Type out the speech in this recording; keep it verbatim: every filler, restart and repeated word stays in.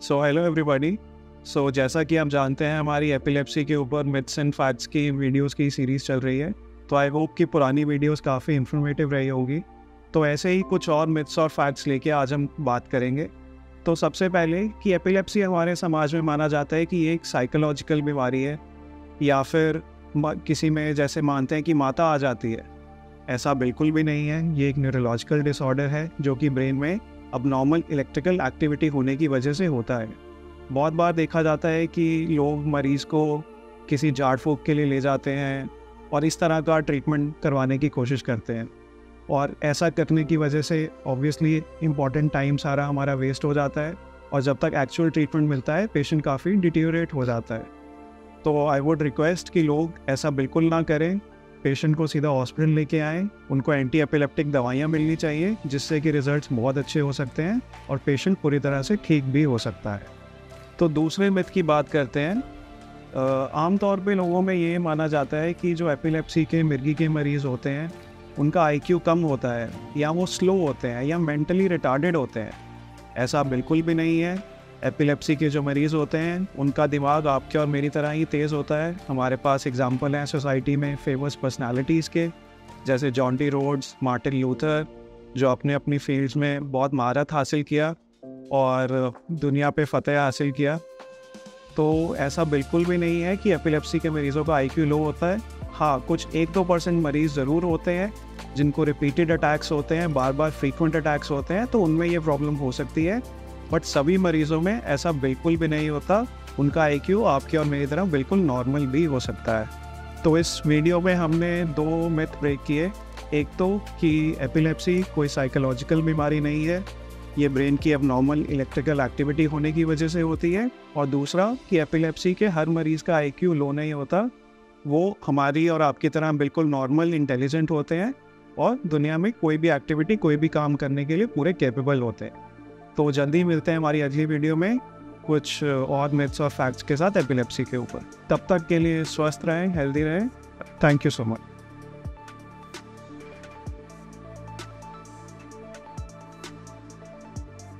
So hello everybody. सो जैसा कि आप जानते हैं, हमारी एपिलेप्सी के ऊपर मिथ्स एंड फैक्ट्स की वीडियोस की सीरीज़ चल रही है। तो आई होप कि पुरानी वीडियोस काफ़ी इन्फॉर्मेटिव रही होगी। तो ऐसे ही कुछ और मिथ्स और फैक्ट्स लेके आज हम बात करेंगे। तो सबसे पहले कि एपिलेप्सी हमारे समाज में माना जाता है कि ये एक साइकोलॉजिकल बीमारी है, या फिर किसी में जैसे मानते हैं कि माता आ जाती है। ऐसा बिल्कुल भी नहीं है। ये एक न्यूरोलॉजिकल डिसऑर्डर है जो कि ब्रेन में अबनॉर्मल इलेक्ट्रिकल एक्टिविटी होने की वजह से होता है। बहुत बार देखा जाता है कि लोग मरीज़ को किसी झाड़ फूँक के लिए ले जाते हैं और इस तरह का ट्रीटमेंट करवाने की कोशिश करते हैं, और ऐसा करने की वजह से ऑब्वियसली इम्पॉर्टेंट टाइम सारा हमारा वेस्ट हो जाता है, और जब तक एक्चुअल ट्रीटमेंट मिलता है पेशेंट काफ़ी डिटीरियोरेट हो जाता है। तो आई वुड रिक्वेस्ट कि लोग ऐसा बिल्कुल ना करें। पेशेंट को सीधा हॉस्पिटल लेके आएँ, उनको एंटी एपिलेप्टिक दवाइयाँ मिलनी चाहिए, जिससे कि रिजल्ट्स बहुत अच्छे हो सकते हैं और पेशेंट पूरी तरह से ठीक भी हो सकता है। तो दूसरे मिथ की बात करते हैं। आमतौर पे लोगों में ये माना जाता है कि जो एपिलेप्सी के मिर्गी के मरीज़ होते हैं उनका आईक्यू कम होता है, या वो स्लो होते हैं, या मेंटली रिटार्डेड होते हैं। ऐसा बिल्कुल भी नहीं है। एपिलेप्सी के जो मरीज़ होते हैं उनका दिमाग आपके और मेरी तरह ही तेज़ होता है। हमारे पास एग्जाम्पल हैं सोसाइटी में फेमस पर्सनालिटीज़ के, जैसे John T Rhodes, Martin Luther, जो अपने अपनी फील्ड्स में बहुत महारत हासिल किया और दुनिया पे फतेह हासिल किया। तो ऐसा बिल्कुल भी नहीं है कि एपिलेप्सी के मरीज़ों का आईक्यू लो होता है। हाँ, कुछ एक दो परसेंट मरीज़ ज़रूर होते हैं जिनको रिपीटेड अटैक्स होते हैं, बार बार फ्रीक्वेंट अटैक्स होते हैं, तो उनमें ये प्रॉब्लम हो सकती है। बट सभी मरीज़ों में ऐसा बिल्कुल भी नहीं होता। उनका आईक्यू आपके और मेरी तरह बिल्कुल नॉर्मल भी हो सकता है। तो इस वीडियो में हमने दो मिथ ब्रेक किए। एक तो कि एपिलेप्सी कोई साइकोलॉजिकल बीमारी नहीं है, ये ब्रेन की अबनॉर्मल इलेक्ट्रिकल एक्टिविटी होने की वजह से होती है। और दूसरा कि एपिलेप्सी के हर मरीज़ का आईक्यू लो नहीं होता, वो हमारी और आपकी तरह बिल्कुल नॉर्मल इंटेलिजेंट होते हैं और दुनिया में कोई भी एक्टिविटी, कोई भी काम करने के लिए पूरे कैपेबल होते हैं। तो जल्दी मिलते हैं हमारी अगली वीडियो में कुछ और मिथ्स और फैक्ट्स के साथ एपिलेप्सी के ऊपर। तब तक के लिए स्वस्थ रहें, हेल्दी रहें। Thank you so much.